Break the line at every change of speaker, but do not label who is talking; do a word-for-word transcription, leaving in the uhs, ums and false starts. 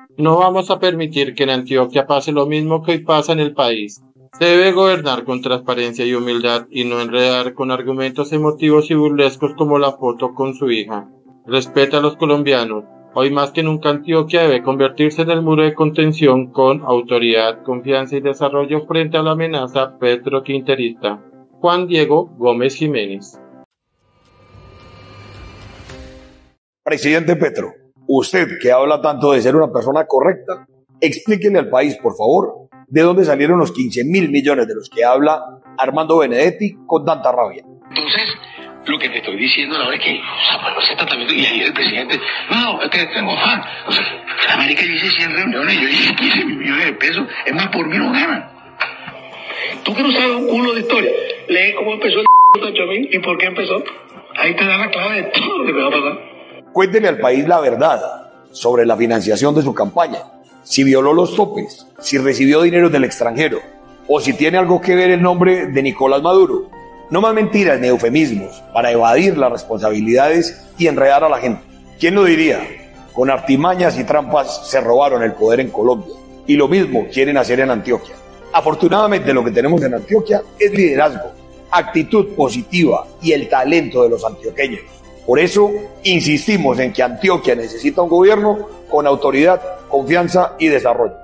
No vamos a permitir que en Antioquia pase lo mismo que hoy pasa en el país. Se debe gobernar con transparencia y humildad y no enredar con argumentos emotivos y burlescos como la foto con su hija. Respeta a los colombianos. Hoy más que nunca Antioquia debe convertirse en el muro de contención con autoridad, confianza y desarrollo frente a la amenaza petroquinterista. Juan Diego Gómez Jiménez.
Presidente Petro, usted que habla tanto de ser una persona correcta, explíquele al país, por favor, de dónde salieron los quince mil millones de los que habla Armando Benedetti con tanta rabia.
Entonces, lo que te estoy diciendo ahora es que, o sea, pues ese tratamiento, y ahí el presidente, no, es que tengo afán. O sea, en América yo hice cien reuniones, yo hice quince mil millones de pesos, es más, por mí no ganan. Tú que no sabes un culo de historia, lee cómo empezó el ocho mil y por qué empezó. Ahí te da la clave de todo lo que me va a pasar.
Cuéntele al país la verdad sobre la financiación de su campaña, si violó los topes, si recibió dinero del extranjero, o si tiene algo que ver el nombre de Nicolás Maduro. No más mentiras ni eufemismos para evadir las responsabilidades y enredar a la gente. ¿Quién lo diría? Con artimañas y trampas se robaron el poder en Colombia, y lo mismo quieren hacer en Antioquia. Afortunadamente lo que tenemos en Antioquia es liderazgo, actitud positiva y el talento de los antioqueños. Por eso insistimos en que Antioquia necesita un gobierno con autoridad, confianza y desarrollo.